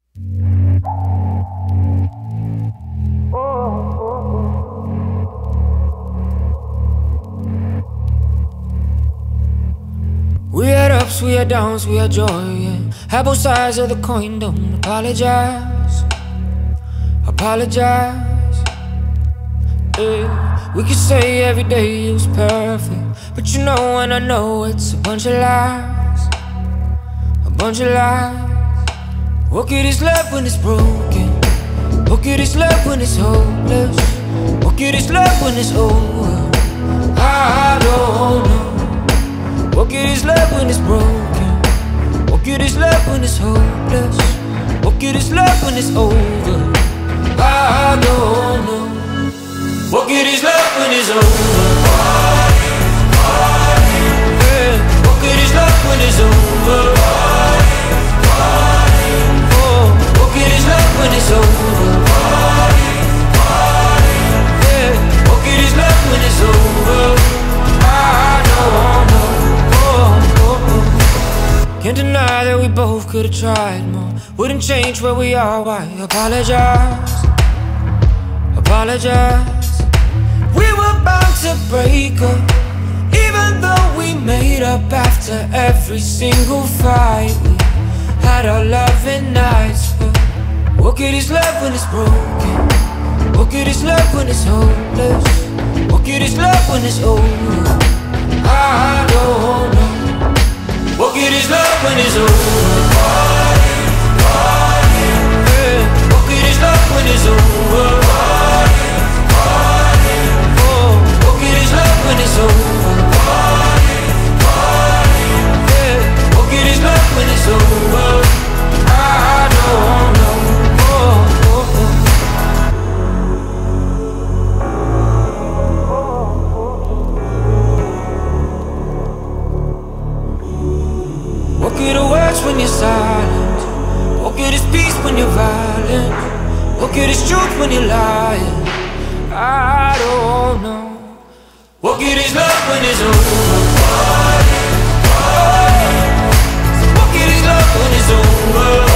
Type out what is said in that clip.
We had ups, we had downs, we had joy, yeah. Had both sides of the coin, don't apologize. Apologize, yeah. We could say every day it was perfect, but you know and I know it's a bunch of lies. A bunch of lies. What good is love when it's broken? What good is love when it's hopeless? What good is love when it's over? I don't know. What good is love when it's broken? What good is love when it's hopeless? What good is love when it's over? I don't know. What good is love when it's over? Yeah. What good is love when it's over? Oh, what good is love when it's over? Yeah. What good is love when it's over? I don't know. Can't deny that we both could've tried more. Wouldn't change where we are, why apologize? Apologize. We were bound to break up, even though we made up after every single fight. We had our loving nights, but what good is love when it's broken? What good is love when it's hopeless? What good is love when it's over? I don't know. What good is love when it's over? Yeah. What good is love when it's over? Oh, what good is love when it's over? Yeah. What good is love when it's over? I don't know. What good are words when you're silent? What good is peace when you're violent? What good is truth when you're lying? I don't know. What good is love when it's over? What good is love when it's over?